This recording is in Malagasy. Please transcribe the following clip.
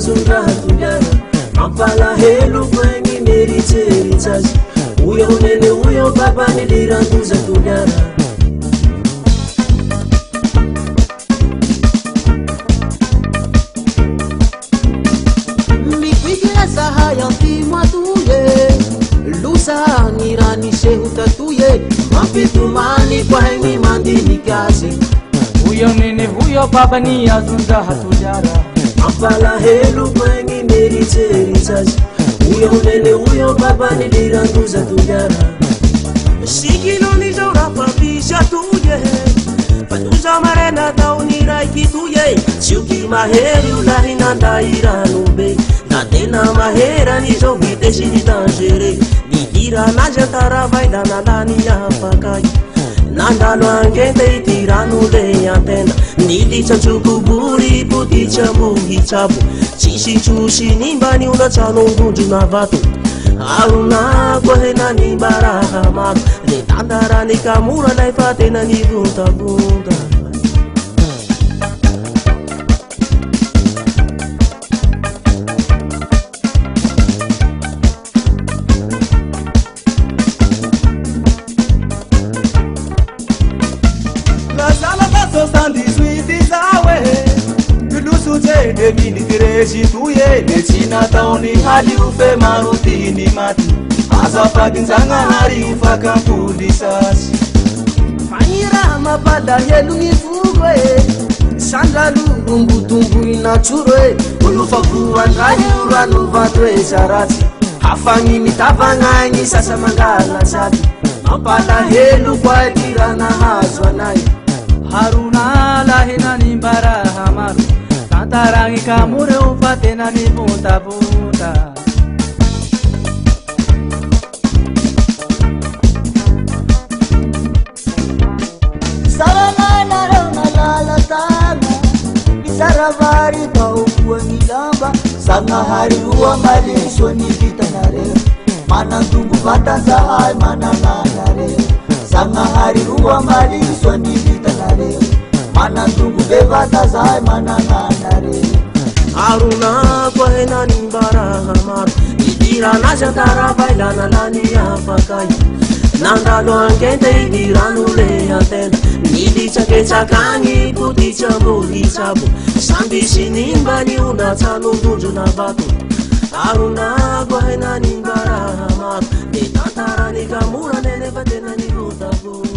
azondrahatoliara mampalahelo koegny meritseritsy azy uyo nene uyo babany lirandoza-toliara mikikira zahay ampimo atoye losagny raniseho tatoye mampitomany koaigny mandiniky azy uyo nene uyo babany azondrahatoliara mampalahelo koegny meritseritsy azy uyo nene uyo babany lirandoza-toliara sikilony zao rafapisy atoye fatoza marena taony raiky toye tsioky mahery io lahinandahiranobe na tena maherany zao vitesy ny dangere nihiranazy antaravay la nalany afakay nandalo angenta ity rano le antena nilitsatsoko-bory potitsy ambohitsabo tsisy tsosy nimba ny olatsanongondro na vato arona koa hena nimba raha maro le tandarany kamora lay fa tena nivontabonta Tuye nechina taoni hali ufe marutini mati azafakinzangahari ufakampulisasi fanira mabala helugny fugwe sandralu rumbutumbui natsure ulufakuandrahy uranuvatoe zaraty hafagny mitavagnaigny sasa mangala sady mampalahelo koa tirana hazo anay haruna lahenanimbaraha maro tantaragny kamore o fa tena nivontabonta salananareo nalalatana misaravary baokoagny lamba zagnahary roa malisony vitanareo manandongo vatanjahay manananareo zagnahary roa malisony vitanareo manandongo bevatazahay manananareo arona koa hena nimbaraha maro idiranazy antaravay la nalany afakay nandalo angenta idirano le antena nilitsaketsakagny potitsy ambohitsabo samby sy nimba ny onatsanondondro na vato arona koa hena nimbaraha maro de tantarany kamora nenefa tena nivontabonta